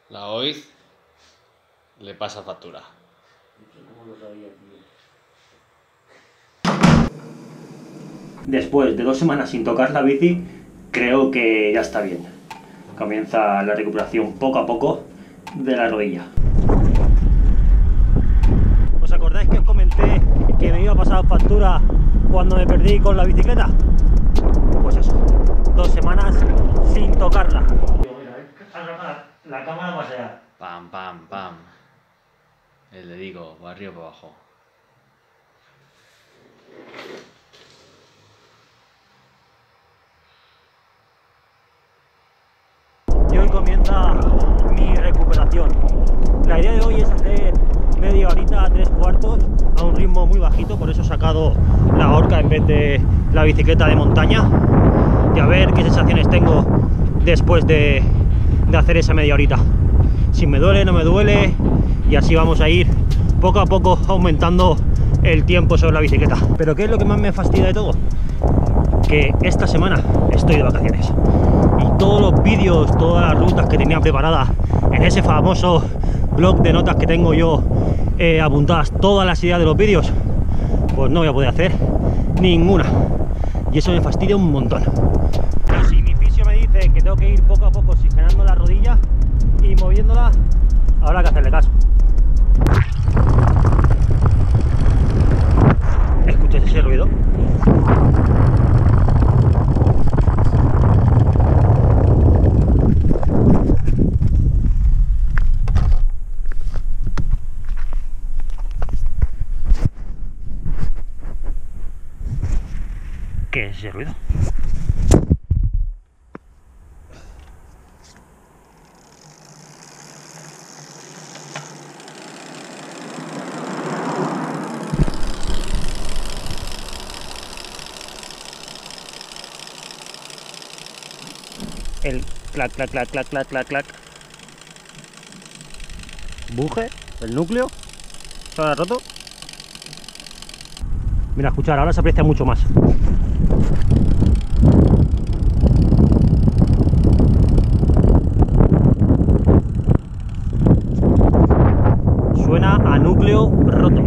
La OIZ le pasa factura. Después de 2 semanas sin tocar la bici, creo que ya está bien. Comienza la recuperación poco a poco de la rodilla. ¿Os acordáis que os comenté que me iba a pasar factura cuando me perdí con la bicicleta? Pues eso, 2 semanas sin tocarla. La cámara va a ser. Pam, pam, pam. El dedico, va arriba para abajo. Y hoy comienza mi recuperación. La idea de hoy es hacer media horita a 3/4 a un ritmo muy bajito, por eso he sacado la horca en vez de la bicicleta de montaña, y a ver qué sensaciones tengo después de hacer esa media horita. Si me duele, no me duele, y así vamos a ir poco a poco aumentando el tiempo sobre la bicicleta. Pero ¿qué es lo que más me fastidia de todo? Que esta semana estoy de vacaciones y todos los vídeos, todas las rutas que tenía preparadas en ese famoso blog de notas que tengo yo apuntadas, todas las ideas de los vídeos, pues no voy a poder hacer ninguna, y eso me fastidia un montón. Pero si mi fisio me dice que tengo que ir poco a poco oxigenando la rodilla y moviéndola, habrá que hacerle caso. ¿Escuchas ese ruido? ¿Qué es ese ruido? El clac, clac, clac, clac, clac, clac, clac. Buje, el núcleo. ¿Se ha roto? Mira, escuchar, ahora se aprecia mucho más. Suena a núcleo roto.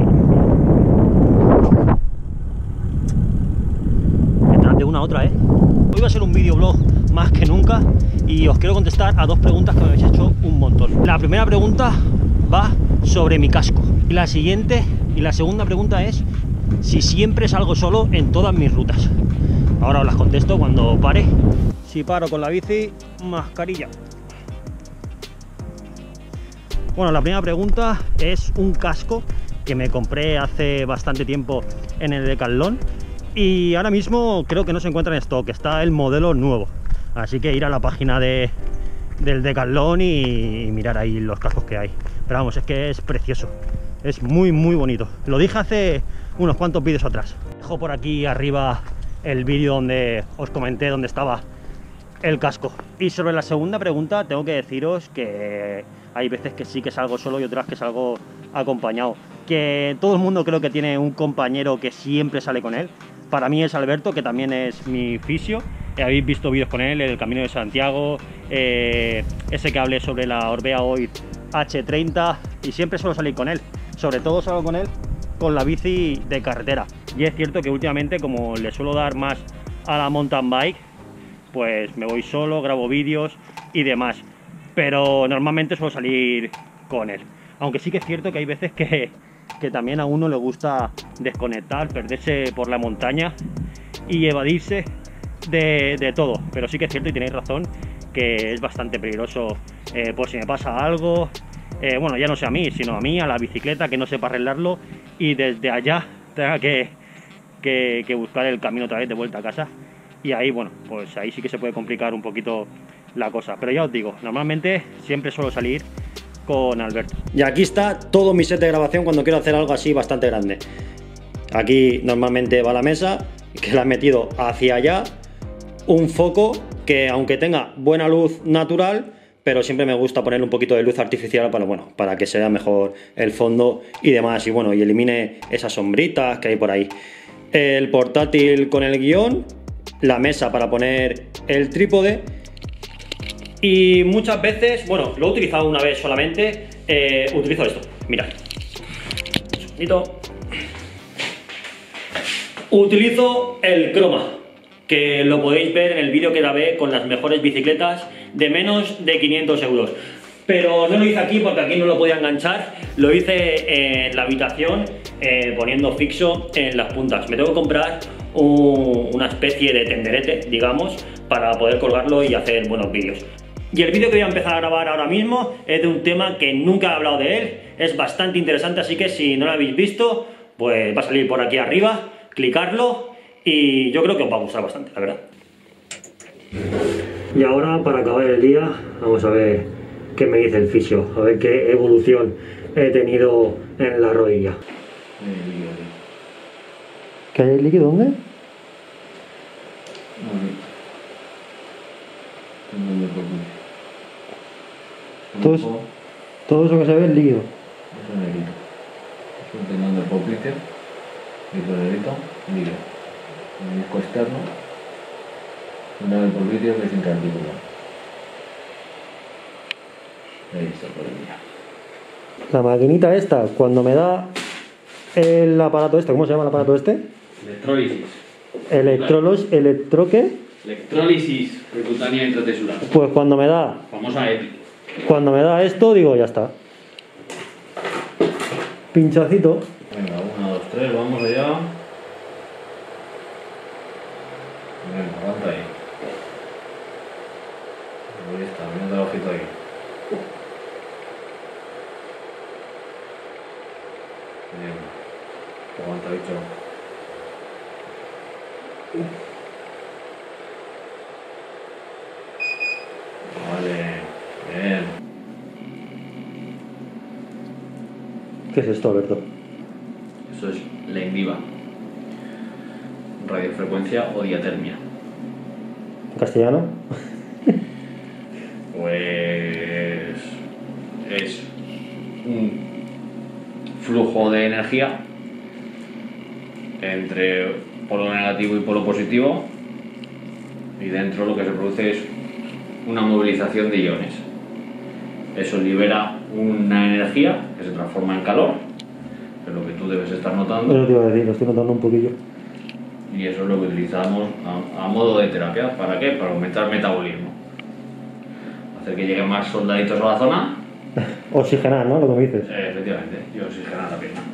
Detrás de una a otra, ¿eh? Hoy va a ser un videoblog más que nunca y os quiero contestar a 2 preguntas que me habéis hecho un montón. La primera pregunta va sobre mi casco y la segunda pregunta es si siempre salgo solo en todas mis rutas. Ahora os las contesto cuando pare. Si paro con la bici, mascarilla. Bueno, la primera pregunta es un casco que me compré hace bastante tiempo en el Decathlon y ahora mismo creo que no se encuentra en stock, está el modelo nuevo. Así que ir a la página del Decathlon y mirar ahí los cascos que hay. Pero vamos, es que es precioso, es muy muy bonito. Lo dije hace unos cuantos vídeos atrás. Dejo por aquí arriba el vídeo donde os comenté dónde estaba el casco. Y sobre la segunda pregunta tengo que deciros que hay veces que sí que salgo solo y otras que salgo acompañado. Que todo el mundo creo que tiene un compañero que siempre sale con él. Para mí es Alberto, que también es mi fisio. Habéis visto vídeos con él, el Camino de Santiago, ese que hablé sobre la Orbea OIZ H30, y siempre suelo salir con él. Sobre todo salgo con él con la bici de carretera. Y es cierto que últimamente, como le suelo dar más a la mountain bike, pues me voy solo, grabo vídeos y demás. Pero normalmente suelo salir con él. Aunque sí que es cierto que hay veces que también a uno le gusta desconectar, perderse por la montaña y evadirse de todo. Pero sí que es cierto, y tenéis razón, que es bastante peligroso por si me pasa algo. Bueno, ya no sé a mí, sino a mí, a la bicicleta, que no sepa arreglarlo y desde allá tenga que buscar el camino otra vez de vuelta a casa. Y ahí, bueno, pues ahí sí que se puede complicar un poquito la cosa. Pero ya os digo, normalmente siempre suelo salir con Alberto. Y aquí está todo mi set de grabación cuando quiero hacer algo así bastante grande. Aquí normalmente va la mesa, que la he metido hacia allá. Un foco que, aunque tenga buena luz natural, pero siempre me gusta ponerle un poquito de luz artificial para, bueno, para que se vea mejor el fondo y demás, y bueno, y elimine esas sombritas que hay por ahí. El portátil con el guión, la mesa para poner el trípode Y muchas veces, bueno, lo he utilizado una vez solamente, utilizo esto, mirad. Un segundito. Utilizo el croma, que lo podéis ver en el vídeo que grabé con las mejores bicicletas de menos de 500 euros. Pero no lo hice aquí porque aquí no lo podía enganchar, lo hice en la habitación poniendo fixo en las puntas. Me tengo que comprar una especie de tenderete, digamos, para poder colgarlo y hacer buenos vídeos. Y el vídeo que voy a empezar a grabar ahora mismo es de un tema que nunca he hablado de él, es bastante interesante, así que si no lo habéis visto, pues va a salir por aquí arriba, clicarlo y yo creo que os va a gustar bastante, la verdad. Y ahora, para acabar el día, vamos a ver qué me dice el fisio, a ver qué evolución he tenido en la rodilla. ¿Qué hay el líquido? ¿Dónde? Todo eso que se ve es líquido. Es un negrito. Es un tendón del popliteo, negrito, líquido. Un disco externo, tendón del popliteo que es intraarticular. Ahí está por el día. La maquinita esta, cuando me da el aparato este, ¿cómo se llama el aparato este? Electrólisis. ¿Electro qué? Electrólisis percutánea intratesural. Pues cuando me da... Famosa EPI. Cuando me da esto, digo, ya está. Pinchacito. Venga, 1, 2, 3, vamos allá. Venga, aguanta ahí. Ahí está, mira el ojito ahí. Bien. Aguanta, bicho. Vale, bien. ¿Qué es esto, Alberto? Eso es Lendiva. Radiofrecuencia o diatermia. ¿En castellano? Pues es un flujo de energía entre polo negativo y polo positivo, y dentro lo que se produce es una movilización de iones. Eso libera una energía que se transforma en calor, que es lo que tú debes estar notando. Eso te iba a decir, lo estoy notando un poquillo. Y eso es lo que utilizamos a modo de terapia. ¿Para qué? Para aumentar el metabolismo. Hacer que lleguen más soldaditos a la zona. Oxigenar, ¿no? Lo que me dices. Efectivamente, y oxigenar la pierna.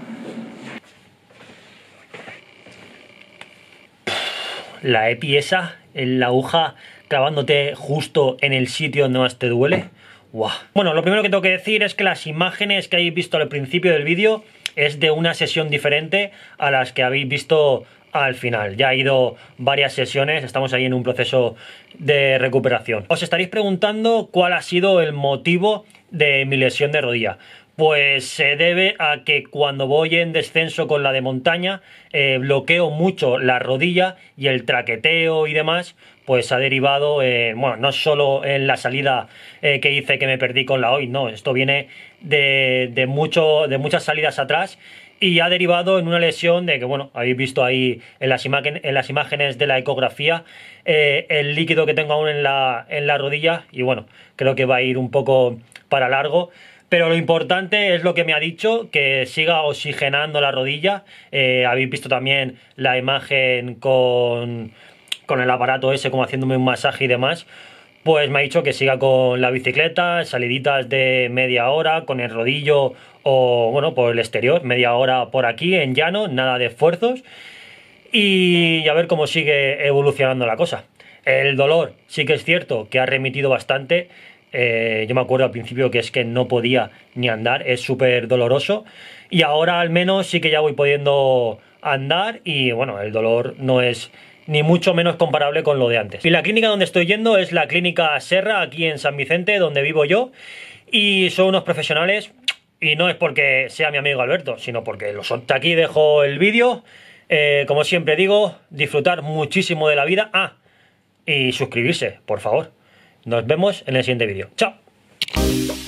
La EPI esa, en la aguja clavándote justo en el sitio donde más te duele. ¡Guau! Bueno, lo primero que tengo que decir es que las imágenes que habéis visto al principio del vídeo es de una sesión diferente a las que habéis visto al final. Ya ha ido varias sesiones, estamos ahí en un proceso de recuperación. Os estaréis preguntando cuál ha sido el motivo de mi lesión de rodilla. Pues se debe a que cuando voy en descenso con la de montaña bloqueo mucho la rodilla, y el traqueteo y demás pues ha derivado, bueno, no solo en la salida que hice, que me perdí con la OIT, no, esto viene de muchas salidas atrás, y ha derivado en una lesión de que, bueno, habéis visto ahí en las imágenes de la ecografía el líquido que tengo aún en la rodilla, y bueno, creo que va a ir un poco para largo. Pero lo importante es lo que me ha dicho, que siga oxigenando la rodilla. Habéis visto también la imagen con el aparato ese, como haciéndome un masaje y demás. Pues me ha dicho que siga con la bicicleta, saliditas de media hora, con el rodillo o, bueno, por el exterior, media hora por aquí, en llano, nada de esfuerzos. Y a ver cómo sigue evolucionando la cosa. El dolor sí que es cierto que ha remitido bastante. Yo me acuerdo al principio que es que no podía ni andar, es súper doloroso, y ahora al menos sí que ya voy pudiendo andar, y bueno, el dolor no es ni mucho menos comparable con lo de antes. Y la clínica donde estoy yendo es la clínica Serra, aquí en San Vicente, donde vivo yo, y son unos profesionales, y no es porque sea mi amigo Alberto, sino porque lo son. Aquí dejo el vídeo, como siempre digo, disfrutar muchísimo de la vida, y suscribirse, por favor. Nos vemos en el siguiente vídeo. ¡Chao!